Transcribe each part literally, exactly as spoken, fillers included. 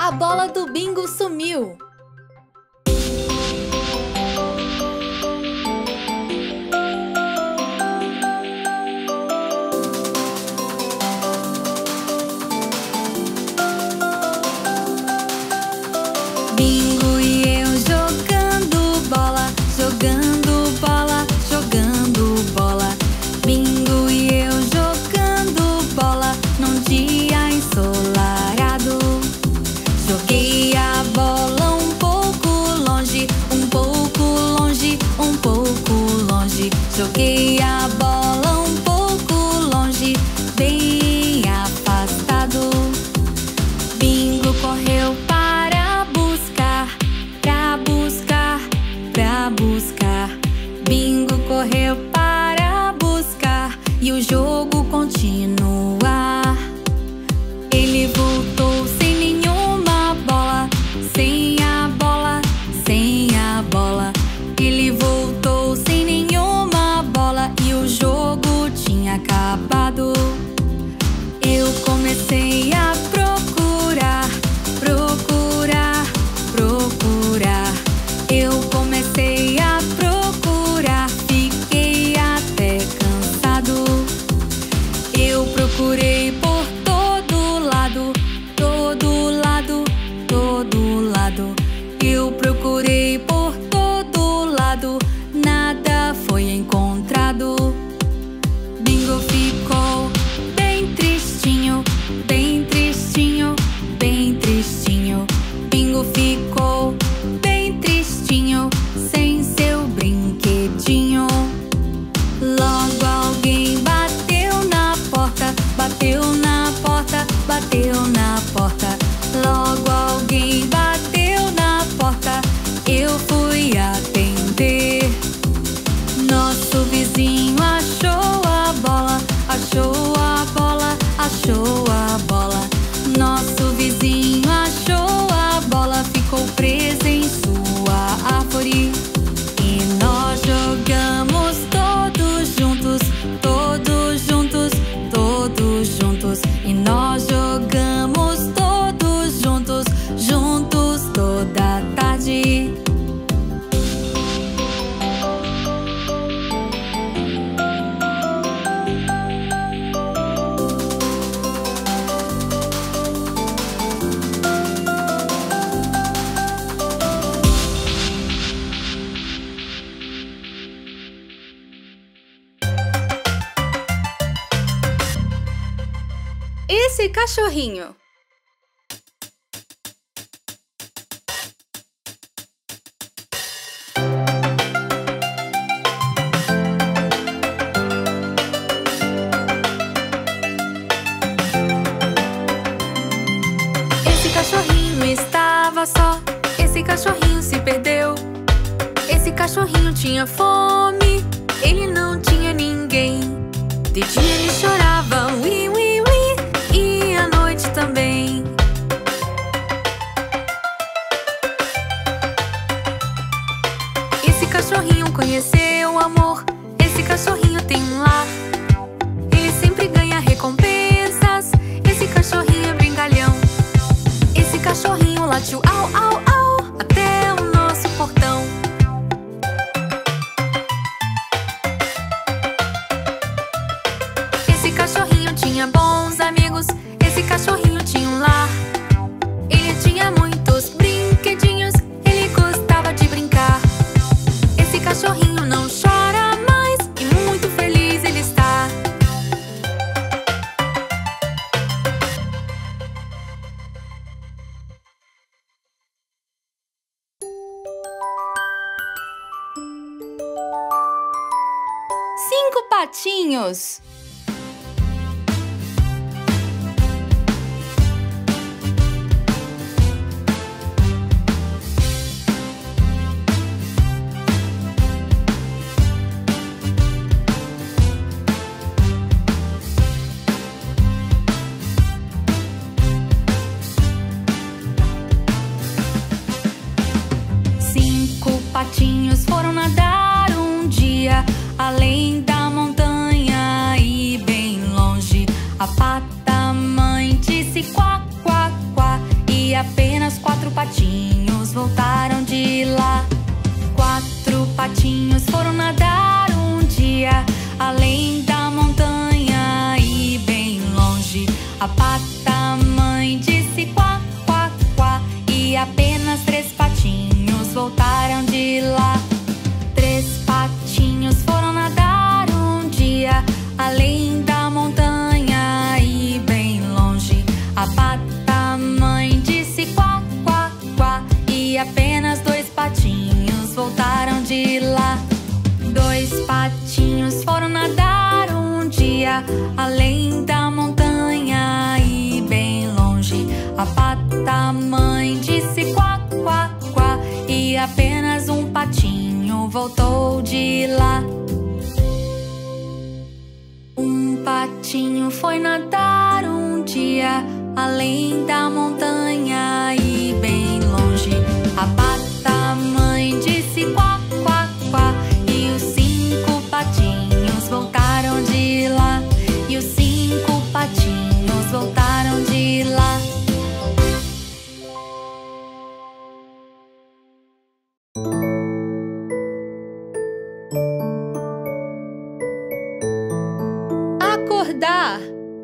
A bola do bingo sumiu. Bingo e eu jogando bola, jogando bola, jogando bola. Bingo e eu jogando bola num dia ensolarado. Joguei a bola um pouco longe, um pouco longe, um pouco longe. Joguei a bola um pouco longe, bem afastado. Bingo correu para buscar, pra buscar, pra buscar. Bingo correu para buscar e o jogo continuar. Ele voltou sem nenhuma bola, sem a bola, sem a bola. Ele voltou sem nenhuma bola e o jogo tinha acabado. Eu comecei a procurar, procurar, procurar. Eu comecei a procurar, fiquei até cansado. Eu procurei por todo lado, todo lado, todo lado. Eu procurei por todo lado, nada foi encontrado. Bingo ficou bem tristinho, bem tristinho, bem tristinho. Bingo ficou bem tristinho, sem seu brinquedinho. Logo alguém bateu na porta, bateu na porta, bateu na porta. Logo alguém bateu na porta, eu fui atender. Nosso vizinho achou a bola, achou a bola, achou a bola. Nosso vizinho achou a bola, ficou presa em sua árvore. E nós jogamos todos juntos, todos juntos, todos juntos. E nós jogamos todos juntos, juntos toda a tarde. Esse cachorrinho. Esse cachorrinho estava só, esse cachorrinho se perdeu. Esse cachorrinho tinha fome, ele não tinha ninguém. De dia ele chorava, ui, ui, ui, e à noite também. Esse cachorrinho conheceu o amor, esse cachorrinho tem um lar. Ele sempre ganha recompensas, esse cachorrinho é brincalhão. Esse cachorrinho latiu au, au, au, até o nosso portão. Esse cachorrinho tinha bons amigos, esse cachorrinho tinha um lar. Ele tinha muitos brinquedinhos, ele gostava de brincar. Esse cachorrinho não chora mais e muito feliz ele está. Cinco patinhos. Cinco patinhos foram nadar um dia além da montanha e patinhos voltaram de lá. Quatro patinhos foram nadar um dia além da montanha e bem longe. A pata mãe disse quá, quá, quá, e apenas três patinhos voltaram de lá. Três patinhos foram nadar um dia além da montanha e bem longe. A pata mãe disse quá, quá, quá, e apenas dois patinhos voltaram de lá. Dois patinhos foram nadar um dia além da montanha e bem longe. A pata mãe disse quá, quá, quá, e apenas um patinho voltou de lá. Um patinho foi nadar um dia além da montanha e bem longe. A pata mãe disse quá, quá, quá, e os cinco patinhos voltaram de lá. E os cinco patinhos voltaram de lá. Acordar.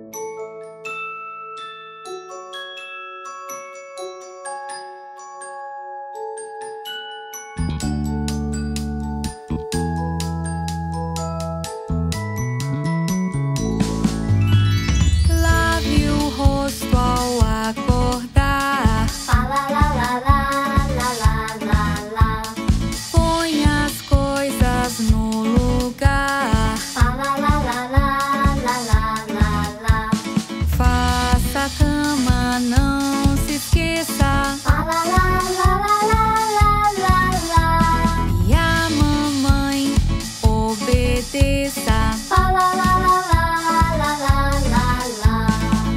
Lave o rosto ao acordar. Lá, lá, lá, lá, lá, lá, lá, lá. Põe as coisas no lugar. Lá, lá, lá, lá, lá, lá, lá, lá. Faça a cama, não se esqueça. Lá, lá, lá, lá, lá, lá, lá, lá. E a mamãe obedeça. Lá, lá, lá, lá, lá, lá, lá, lá, lá.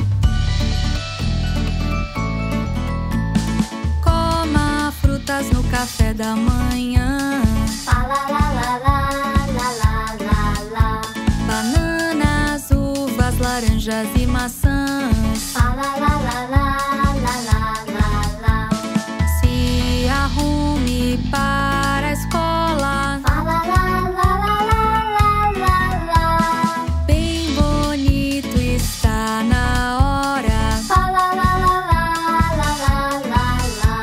Coma frutas no café da manhã. Lá, lá, lá, lá, lá, lá, lá, lá, lá. Bananas, uvas, laranjas e maçãs. Lá, lá, lá, lá, lá, lá, lá, lá, lá. Se arrume para a escola. Lá, lá, lá, lá, lá, lá, lá, lá. Bem bonito está na hora. Lá, lá, lá, lá, lá, lá, lá, lá, lá.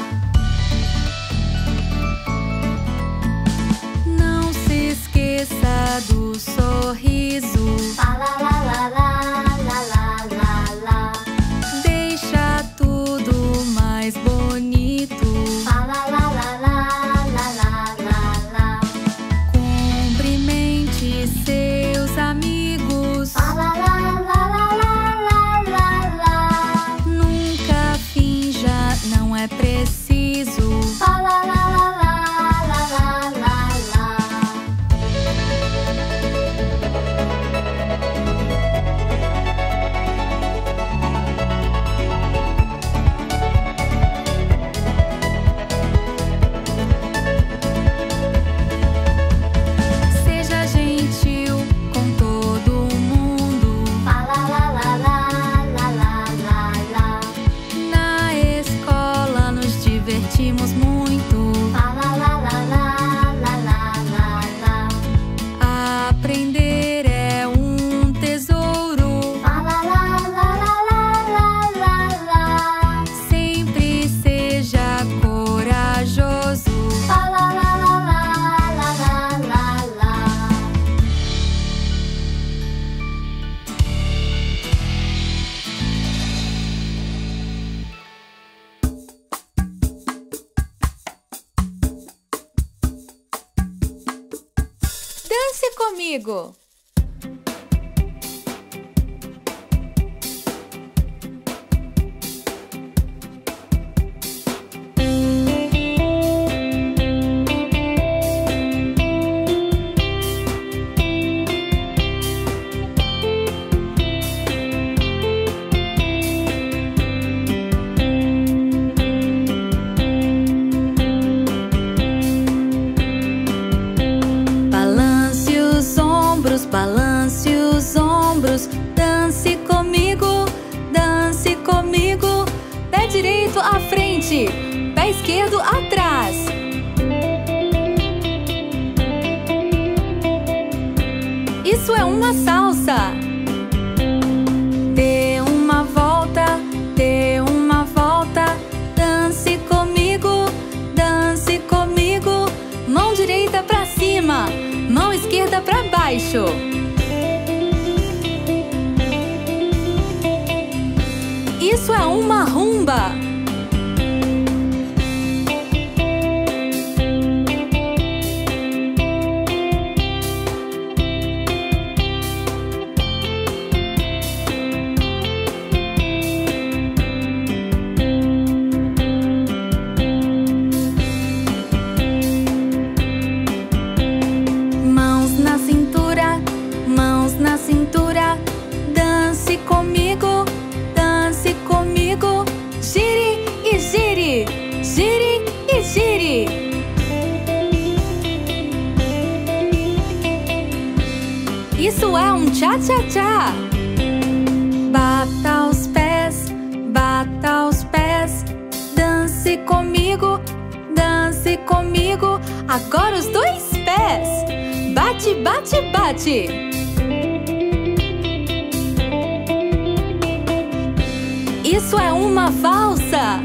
Não se esqueça do sorriso. Lá, lá, lá, lá, lá, lá, lá, lá, lá. Deixa tudo mais bonito. Lá, lá, lá, lá, lá, lá, lá, lá, lá. Cumprimente seus amigos. Lá, lá, lá, lá, lá, lá, lá, lá. Nunca finja, não é preciso. Lá, lá, lá, lá, lá, lá, lá, lá, lá. Seja gentil com todo mundo. Lá, lá, lá, lá, lá, lá, lá, lá, lá. Na escola nos divertimos muito. Lá, lá, lá, lá, lá, lá, lá, lá, lá. Aprender é um tesouro. Lá, lá, lá, lá, lá, lá, lá, lá. Sempre seja corajoso. Lá, lá, lá, lá, lá, lá, lá, lá, lá. Dance comigo. Balance os ombros Isso é uma salsa. Dê uma volta, dê uma volta. Dance comigo, dance comigo. Mão direita pra cima, mão esquerda pra baixo. Isso é uma rumba. Mãos na cintura, mãos na cintura. Dance comigo, dance comigo. Gire e gire, gire e gire. Isso é um tchá-tchá-tchá. Bata os pés, bata os pés. Dance comigo, dance comigo. Agora os dois pés. Bate, bate, bate. Isso é uma valsa.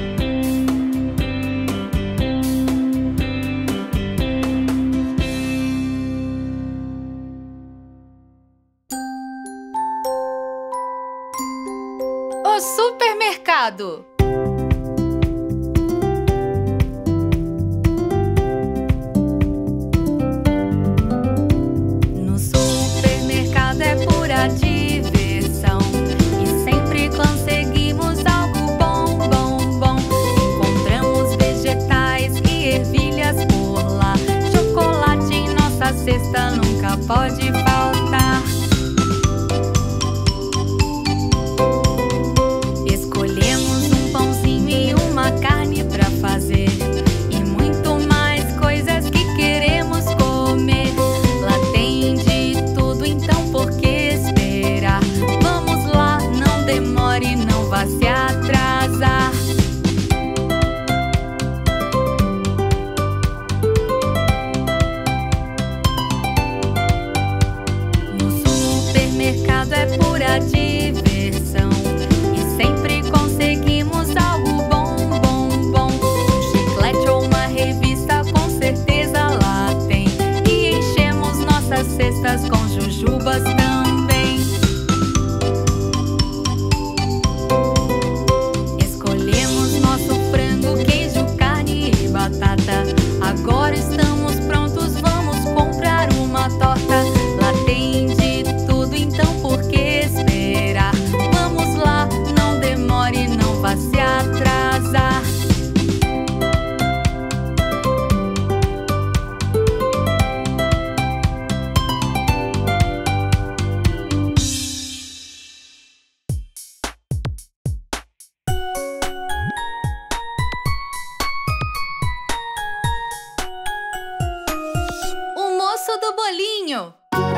O supermercado. No supermercado é pura diversão e sempre conseguimos algo bom, bom, bom. Encontramos vegetais e ervilhas por lá. Chocolate em nossa cesta nunca pode faltar. Escolhemos um pãozinho e uma carne pra fazer e muito mais coisas que queremos comer. Lá tem de tudo, então por que esperar? Vamos lá, não demore, não vá se atrasar. No supermercado é pura diversão e sempre conseguimos algo bom, bom, bom. Um chiclete ou uma revista com certeza lá tem e enchemos nossas cestas com jujubas também. Escolhemos nosso frango, queijo, carne e batata. Agora estamos prontos, vamos comprar uma torta. Lá tem de tudo, então por que esperar? Vamos lá, não demore, não vá se atrasar. O moço do bolinho.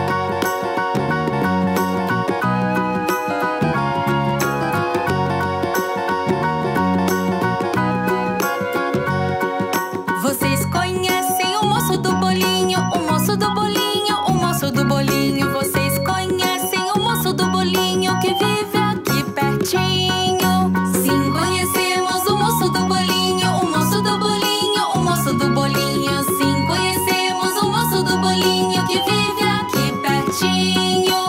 Vocês conhecem o moço do bolinho, o moço do bolinho, o moço do bolinho. Vocês conhecem o moço do bolinho que vive aqui pertinho. Sim, conhecemos o moço do bolinho, o moço do bolinho, o moço do bolinho. Sim, conhecemos o moço do bolinho que vive aqui pertinho.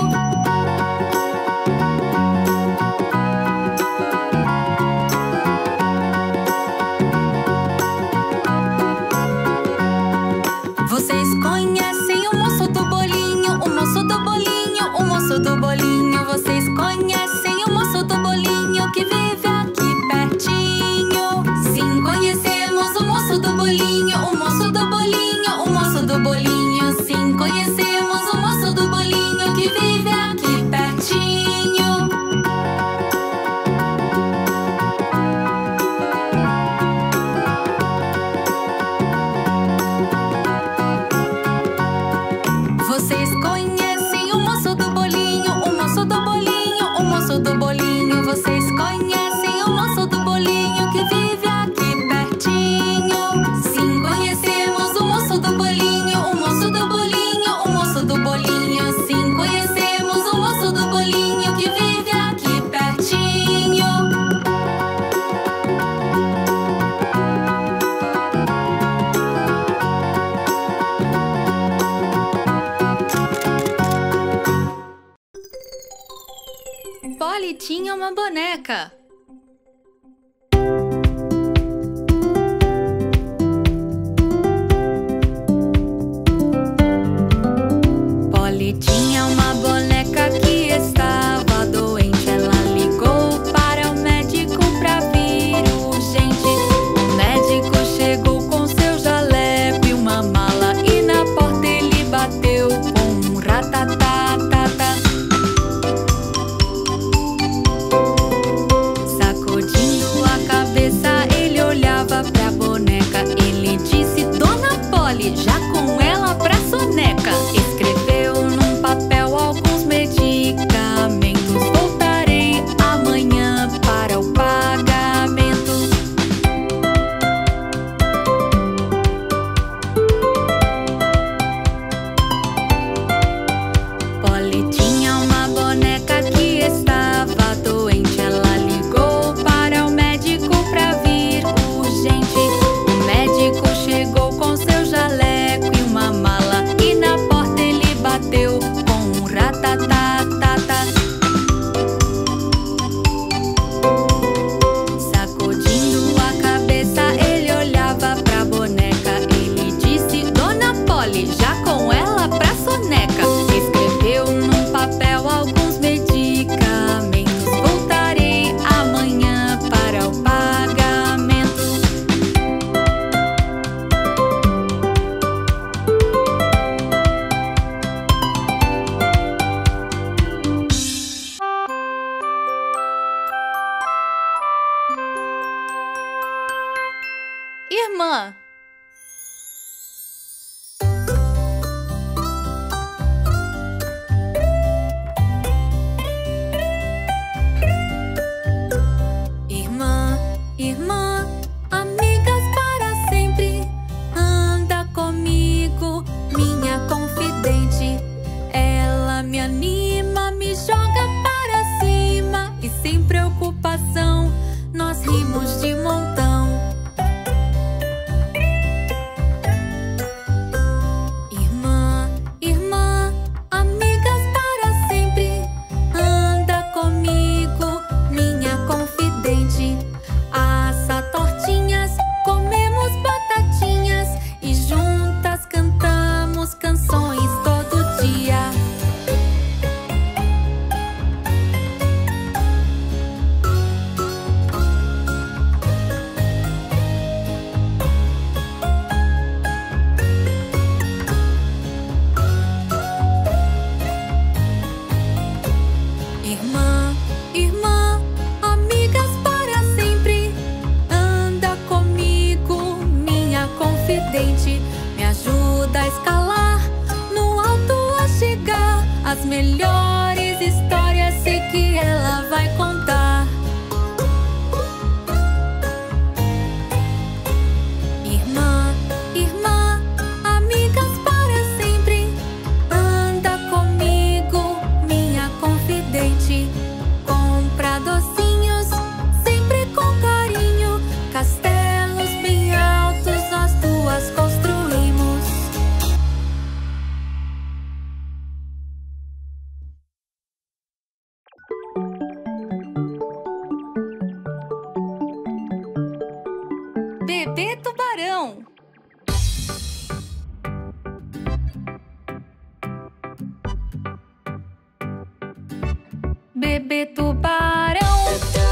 Vocês conhecem o moço do bolinho, o moço do bolinho, o moço do bolinho. Vocês conhecem o moço do bolinho que vive aqui pertinho. Sim, conhecemos o moço do bolinho, o moço do bolinho, o moço do bolinho. Sim, conhecemos o moço do bolinho que vive aqui pertinho. Vocês conhecem o moço do bolinho, o moço do bolinho, o moço do bolinho. Vocês conhecem o moço do bolinho que vive aqui pertinho. Sim, conhecemos o moço do bolinho, o moço do bolinho, o moço Polly tinha uma boneca. Polly tinha uma boneca que estava doente. Ela ligou para o médico pra vir urgente. O médico chegou com seu jaleco e uma mala, e na porta ele bateu com um ratatatata. Sacudindo a cabeça, ele olhava pra boneca. Ele disse: Dona Polly, já com ela pra soneca. Escreveu num papel alguns medicamentos. Voltarei amanhã para o pagamento. Polly tinha uma boneca que estava doente. Ela ligou para o médico pra vir urgente. O médico chegou com seu jaleco e uma mala, e na porta ele bateu com um ratatatata. Sacudindo a cabeça, ele olhava pra boneca. Ele disse: Dona Polly, já com ela pra soneca. Escreveu num papel alguns medicamentos. Voltarei amanhã para o pagamento. Irmã. Irmã, irmã, amigas para sempre. Anda comigo, minha confidente. Ela me anima, me joga para cima, e sem preocupação nós rimos de montão. Irmã, irmã, amigas para sempre. Anda comigo, minha confidente. Assa tortinhas, comemos batatinhas, e juntas cantamos canções todo dia. Irmã, irmã, amigas para sempre. Anda comigo, minha confidente. Me ajuda a escalar, no alto a chegar. As melhores histórias sei que ela vai contar. Irmã, irmã, amigas para sempre. Anda comigo, minha confidente. Compra docinhos, sempre com carinho. Castelos bem altos nós duas construímos. Bebê tubarão. Bebê tubarão